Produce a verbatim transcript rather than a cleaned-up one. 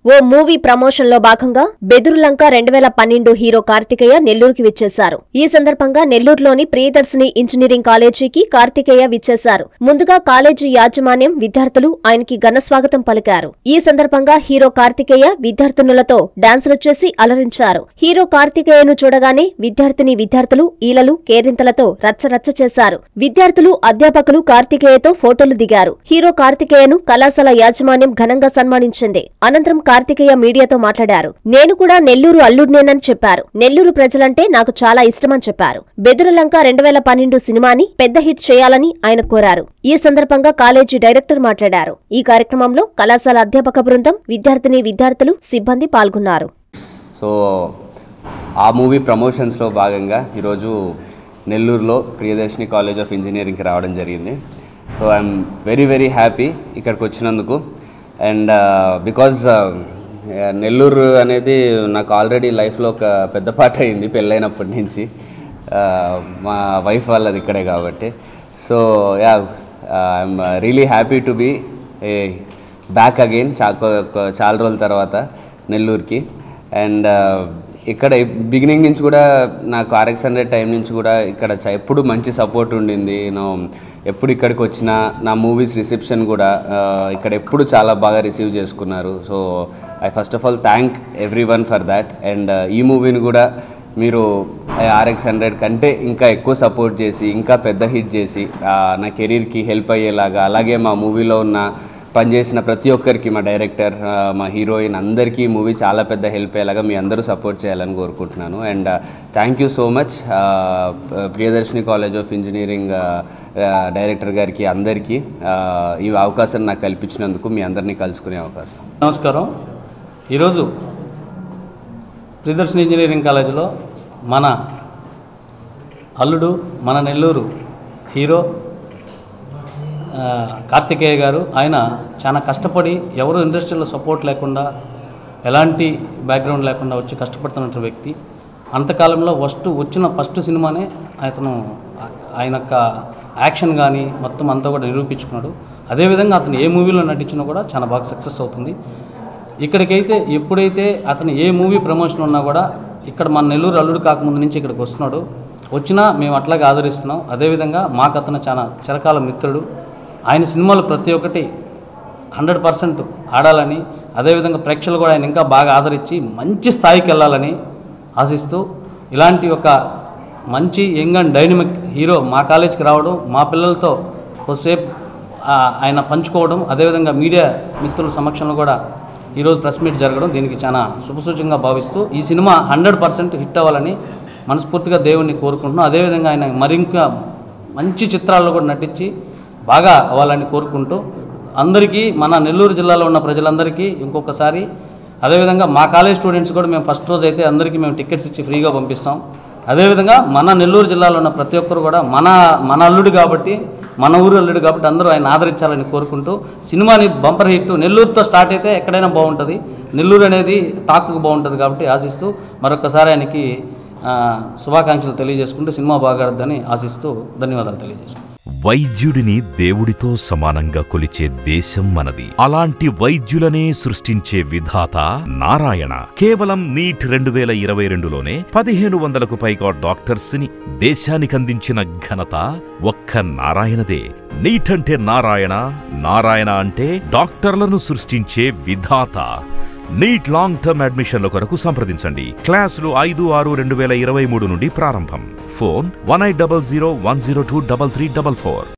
ఓ movie promotion లో భాగంగా బెదురులంక రెండు వేల పన్నెండు హీరో కార్తికేయ నెల్లూరుకి విచ్చేశారు. ఈ సందర్భంగా నెల్లూరులోని ప్రియదర్శిని ఇంజనీరింగ్ కాలేజీకి కార్తికేయ విచ్చేశారు. ముందుగా కాలేజీ యాజమాన్యం, విద్యార్థులు ఆయనకి ఘనస్వాగతం పలికారు. ఈ సందర్భంగా హీరో కార్తికేయ విద్యార్థినులతో డాన్సులు చేసి అలరించారు. హీరో కార్తికేయను చూడగానే విద్యార్థిని విద్యార్థులు ఈలలు, కేరింతలతో రచ్చరచ్చ చేశారు. విద్యార్థులు, అధ్యాపకులు కార్తికేయతో ఫోటోలు దిగారు. హీరో కార్తికేయను కళాశాల యాజమాన్యం ఘనంగా సన్మానించింది. అనంతరం కార్తికేయ మీడియాతో మాట్లాడారు. నేను కూడా నెల్లూరు అల్లుడినేనని చెప్పారు. నెల్లూరు ప్రజలంటే నాకు చాలా ఇష్టమని చెప్పారు. బెదురులంక రెండు వేల పన్నెండు సినిమాని పెద్ద హిట్ చేయాలని ఆయన కోరారు. ఈ సందర్భంగా కాలేజీ డైరెక్టర్ మాట్లాడారు. ఈ కార్యక్రమంలో కళాశాల అధ్యాపక బృందం, విద్యార్థిని విద్యార్థులు, సిబ్బంది పాల్గొన్నారు. సో ఆ మూవీ ప్రమోషన్స్లో భాగంగా ఈరోజు నెల్లూరులో ప్రియదర్శిని కాలేజ్ ఆఫ్ ఇంజనీరింగ్కి రావడం జరిగింది. So I'm very very happy ఇక్కడికి వచ్చినందుకు. అండ్ బికాజ్ నెల్లూరు అనేది నాకు ఆల్రెడీ లైఫ్లో ఒక పెద్ద పార్ట్ అయింది పెళ్ళైనప్పటి నుంచి. మా వైఫ్ వాళ్ళది ఇక్కడే కాబట్టి. So yeah I'm really happy to be back again చా చాలా రోజుల తర్వాత నెల్లూరుకి. అండ్ ఇక్కడ బిగినింగ్ నుంచి కూడా నాకు ఆర్ఎక్స్ హండ్రెడ్ టైం నుంచి కూడా ఇక్కడ ఎప్పుడు మంచి సపోర్ట్ ఉండింది. నేను ఎప్పుడు ఇక్కడికి వచ్చినా నా మూవీస్ రిసెప్షన్ కూడా ఇక్కడ ఎప్పుడు చాలా బాగా రిసీవ్ చేసుకున్నారు. So I first of all thank everyone for that. And ఈ మూవీని కూడా మీరు ఆర్ఎక్స్ హండ్రెడ్ కంటే ఇంకా ఎక్కువ సపోర్ట్ చేసి ఇంకా పెద్ద హిట్ చేసి నా కెరీర్కి హెల్ప్ అయ్యేలాగా, అలాగే మా మూవీలో ఉన్న పనిచేసిన ప్రతి ఒక్కరికి, మా డైరెక్టర్, మా హీరోయిన్ అందరికీ మూవీ చాలా పెద్ద హెల్ప్ అయ్యేలాగా మీ అందరూ సపోర్ట్ చేయాలని కోరుకుంటున్నాను. And thank you so much Priyadarshini college of engineering director గారికి, అందరికీ ఈ అవకాశం నాకు కల్పించినందుకు, మీ అందరినీ కలుసుకునే అవకాశం. నమస్కారం. ఈరోజు ప్రియదర్శిని ఇంజనీరింగ్ కాలేజీలో మన అల్లుడు, మన నెల్లూరు హీరో కార్తికేయ గారు, ఆయన చాలా కష్టపడి, ఎవరు ఇండస్ట్రీలో సపోర్ట్ లేకుండా, ఎలాంటి బ్యాక్గ్రౌండ్ లేకుండా వచ్చి కష్టపడుతున్న వ్యక్తి. అంతకాలంలో ఫస్ట్ వచ్చిన ఫస్ట్ సినిమానే అతను ఆయన యొక్క యాక్షన్ కానీ మొత్తం అంతా కూడా నిరూపించుకున్నాడు. అదేవిధంగా అతను ఏ మూవీలో నటించినా కూడా చాలా బాగా సక్సెస్ అవుతుంది. ఇక్కడికైతే ఎప్పుడైతే అతను ఏ మూవీ ప్రమోషన్ ఉన్నా కూడా ఇక్కడ మన నెల్లూరు అల్లుడు కాకముందు నుంచి ఇక్కడికి వస్తున్నాడు. వచ్చినా మేము అట్లాగే ఆదరిస్తున్నాం. అదేవిధంగా మాకు అతను చాలా చిరకాల మిత్రుడు. ఆయన సినిమాలు ప్రతి ఒక్కటి హండ్రెడ్ పర్సెంట్ ఆడాలని, అదేవిధంగా ప్రేక్షకులు కూడా ఆయన ఇంకా బాగా ఆదరించి మంచి స్థాయికి వెళ్ళాలని ఆశిస్తూ, ఇలాంటి ఒక మంచి యంగ్ అండ్ డైనమిక్ హీరో మా కాలేజీకి రావడం, మా పిల్లలతో కొద్దిసేపు ఆయన పంచుకోవడం, అదేవిధంగా మీడియా మిత్రుల సమక్షంలో కూడా ఈరోజు ప్రెస్ మీట్ జరగడం దీనికి చాలా శుభసూచకంగా భావిస్తూ ఈ సినిమా హండ్రెడ్ పర్సెంట్ హిట్ అవ్వాలని మనస్ఫూర్తిగా దేవుణ్ణి కోరుకుంటున్నాం. అదేవిధంగా ఆయన మరింకా మంచి చిత్రాల్లో కూడా నటించి బాగా అవ్వాలని కోరుకుంటూ, అందరికీ, మన నెల్లూరు జిల్లాలో ఉన్న ప్రజలందరికీ ఇంకొకసారి, అదేవిధంగా మా కాలేజ్ స్టూడెంట్స్ కూడా మేము ఫస్ట్ రోజు అయితే అందరికీ మేము టికెట్స్ ఇచ్చి ఫ్రీగా పంపిస్తాం. అదేవిధంగా మన నెల్లూరు జిల్లాలో ఉన్న ప్రతి ఒక్కరు కూడా మన మన అల్లుడు కాబట్టి, మన ఊరు అల్లుడు కాబట్టి అందరూ ఆయన ఆదరించాలని కోరుకుంటూ, సినిమాని బంపర్ హిట్ నెల్లూరుతో స్టార్ట్ అయితే ఎక్కడైనా బాగుంటుంది, నెల్లూరు అనేది టాక్కు బాగుంటుంది కాబట్టి ఆశిస్తూ మరొకసారి ఆయనకి శుభాకాంక్షలు తెలియజేసుకుంటూ సినిమా బాగాడద్దని ఆశిస్తూ ధన్యవాదాలు తెలియజేసుకుంటాం. వైద్యుడిని దేవుడితో సమానంగా కొలిచే దేశం మనది. అలాంటి వైద్యులనే సృష్టించే విధాత నారాయణ. కేవలం నీట్ రెండు వేల ఇరవై రెండులోనే పదిహేను వందలకు పైగా డాక్టర్స్ ని దేశానికందించిన ఘనత ఒక్క నారాయణదే. నీట్ అంటే నారాయణ, నారాయణ అంటే డాక్టర్లను సృష్టించే విధాత. నీట్ లాంగ్ టర్మ్ అడ్మిషన్ల కొరకు సంప్రదించండి. క్లాసులు ఐదు ఆరు రెండు వేల ఇరవై మూడు నుండి ప్రారంభం. Phone one eight double zero one zero two double three double four.